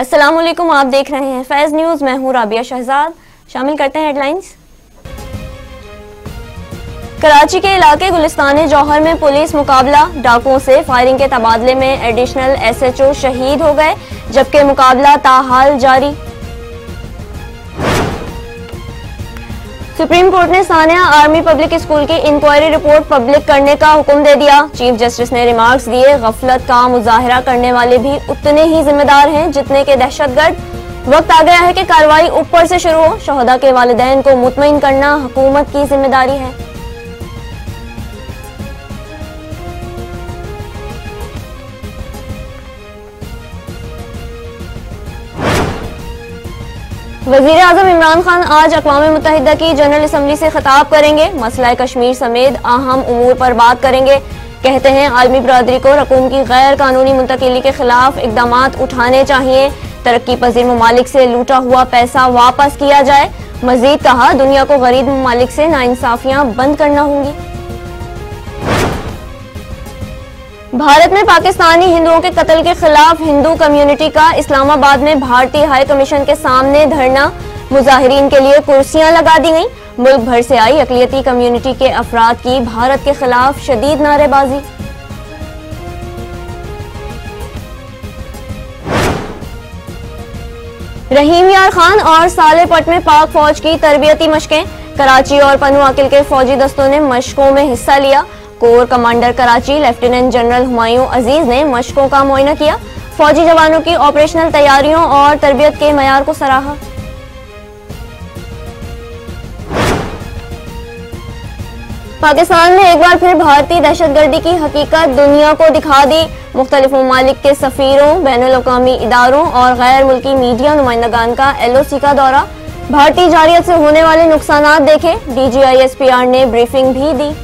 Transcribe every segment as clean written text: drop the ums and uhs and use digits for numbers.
अस्सलाम वालेकुम, आप देख रहे हैं फैज न्यूज। मैं हूं राबिया शहजाद। शामिल करते हैं हेडलाइंस। कराची के इलाके गुलिस्तान जौहर में पुलिस मुकाबला, डाकुओं से फायरिंग के तबादले में एडिशनल SHO शहीद हो गए, जबकि मुकाबला ताहाल जारी। सुप्रीम कोर्ट ने सानिया आर्मी पब्लिक स्कूल की इंक्वायरी रिपोर्ट पब्लिक करने का हुक्म दे दिया। चीफ जस्टिस ने रिमार्क्स दिए, गफलत का मुजाहरा करने वाले भी उतने ही जिम्मेदार हैं जितने के दहशतगर्द। वक्त आ गया है कि कार्रवाई ऊपर से शुरू हो। शहदा के वालिदैन को मुतमईन करना हुकूमत की जिम्मेदारी है। वजीर आजम इमरान खान आज अक़वाम मुत्तहिदा की जनरल असम्बली से खिताब करेंगे। मसला कश्मीर समेत अहम उमूर पर बात करेंगे। कहते हैं आलमी बरादरी को रकूम की गैर कानूनी मुंतकिली के खिलाफ इकदामात उठाने चाहिए। तरक्की पजीर ममालिक से लूटा हुआ पैसा वापस किया जाए। मजीद कहा, दुनिया को गरीब ममालिक से नाइंसाफियां बंद करना होंगी। भारत में पाकिस्तानी हिंदुओं के कत्ल के खिलाफ हिंदू कम्युनिटी का इस्लामाबाद में भारतीय हाई कमीशन के सामने धरना। मुजाहिरीन के लिए कुर्सियां लगा दी गईं। मुल्क भर से आई अकलियती कम्युनिटी के अफराद की भारत के खिलाफ शदीद नारेबाजी। रहीम यार खान और सालेपट में पाक फौज की तरबियती मशकें। कराची और पन्नू आकिल के फौजी दस्तों ने मशकों में हिस्सा लिया। Corps commander Karachi lieutenant general Humayun Aziz ने मशकों का मुआयना किया। फौजी जवानों की ऑपरेशनल तैयारियों और तरबियत के मयार को सराहा। पाकिस्तान ने एक बार फिर भारतीय दहशतगर्दी की हकीकत दुनिया को दिखा दी। मुख्तलिफ ममालिक के सफीरों, बैनुल-अक़वामी इदारों और गैर मुल्की मीडिया नुमाइंदगान का LOC का दौरा। भारतीय जारियत से होने वाले नुकसानात देखे। DGI SPR ने ब्रीफिंग भी दी।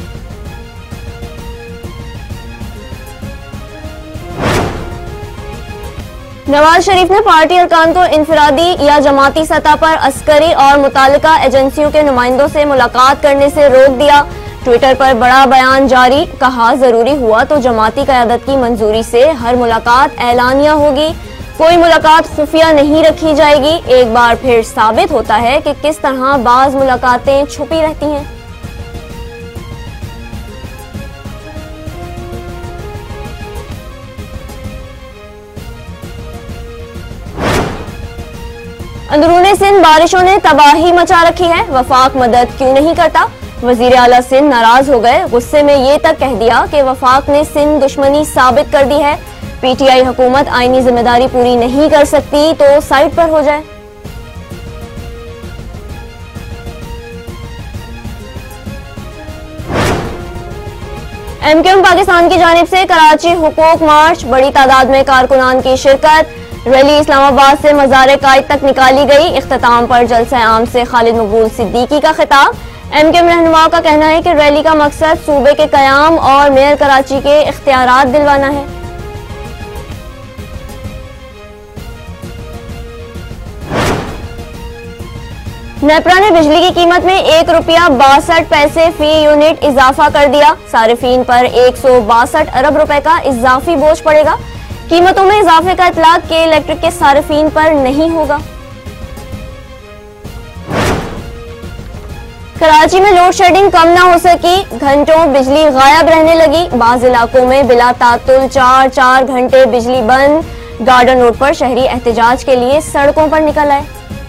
नवाज शरीफ ने पार्टी अरकान को इनफरादी या जमाती सतह पर अस्करी और मुतालिका एजेंसियों के नुमाइंदों से मुलाकात करने से रोक दिया। ट्विटर पर बड़ा बयान जारी, कहा जरूरी हुआ तो जमाती क़यादत की मंजूरी से हर मुलाकात ऐलानिया होगी, कोई मुलाकात खुफिया नहीं रखी जाएगी। एक बार फिर साबित होता है कि किस तरह बाज मुलाकातें छुपी रहती हैं। अंदरूनी सिंध बारिशों ने तबाही मचा रखी है। वफाक मदद क्यों नहीं करता? वजीर आला सिंध नाराज हो गए। गुस्से में ये तक कह दिया कि वफाक ने सिंध दुश्मनी साबित कर दी है। PTI हुकूमत आईनी जिम्मेदारी पूरी नहीं कर सकती तो साइड पर हो जाए। MQM पाकिस्तान की जानिब से कराची हुकूक मार्च, बड़ी तादाद में कारकुनान की शिरकत। रैली इस्लामाबाद से मज़ार कायद तक निकाली गई। इख्तिताम पर जलसा आम से खालिद मकबूल सिद्दीकी का खिताब। MQM रहनुमा का कहना है कि रैली का मकसद सूबे के क़याम और मेयर कराची के इख्तियारात दिलवाना है। नेपरा ने बिजली की कीमत में ₹1.62 फी यूनिट इजाफा कर दिया। सारिफीन पर 162 अरब रुपए का इजाफी बोझ पड़ेगा। कीमतों में इजाफे का इतलाक के इलेक्ट्रिक के सारिफीन पर नहीं होगा। कराची में लोड शेडिंग कम ना हो सकी, घंटों बिजली गायब रहने लगी। बाज़ इलाकों में बिला तातुल 4-4 घंटे बिजली बंद। गार्डन रोड पर शहरी एहतजाज के लिए सड़कों पर निकल आए।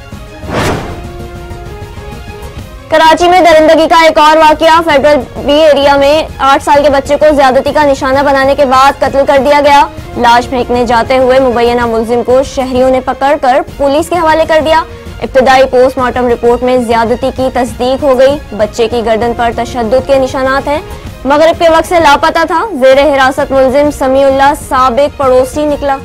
कराची में दरिंदगी का एक और वाकया। फेडरल बी एरिया में 8 साल के बच्चे को ज्यादती का निशाना बनाने के बाद कत्ल कर दिया गया। लाश फेंकने जाते हुए मुबैना मुलजिम को शहरियों ने पकड़कर पुलिस के हवाले कर दिया। इब्तदाई पोस्टमार्टम रिपोर्ट में ज्यादती की तस्दीक हो गई। बच्चे की गर्दन पर तशद्दुद के निशानात हैं। मगरिब के वक्त से लापता था। जेर हिरासत मुलजिम समीउल्लाह साबिक पड़ोसी निकला।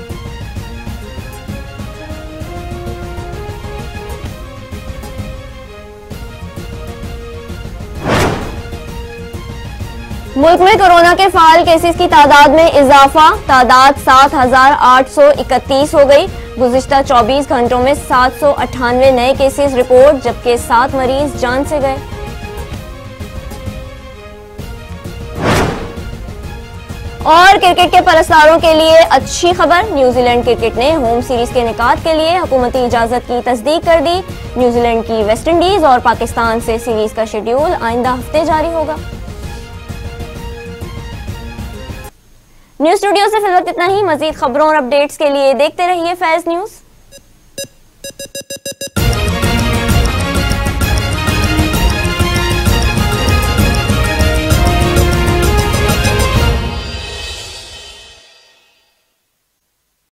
मुल्क में कोरोना के फाल केसेस की तादाद में इजाफा। तादाद 7,831 हो गई। गुज़िश्ता 24 घंटों में 798 नए केसेस रिपोर्ट, जबकि 7 मरीज जान से गए। और क्रिकेट के परस्तारों के लिए अच्छी खबर, न्यूजीलैंड क्रिकेट ने होम सीरीज के इनेकाद के लिए हुकूमती इजाजत की तस्दीक कर दी। न्यूजीलैंड की वेस्ट इंडीज और पाकिस्तान से सीरीज का शेड्यूल आइंदा हफ्ते जारी होगा। न्यूज स्टूडियो से फिलहाल इतना ही। मजीद खबरों और अपडेट्स के लिए देखते रहिए फैज न्यूज।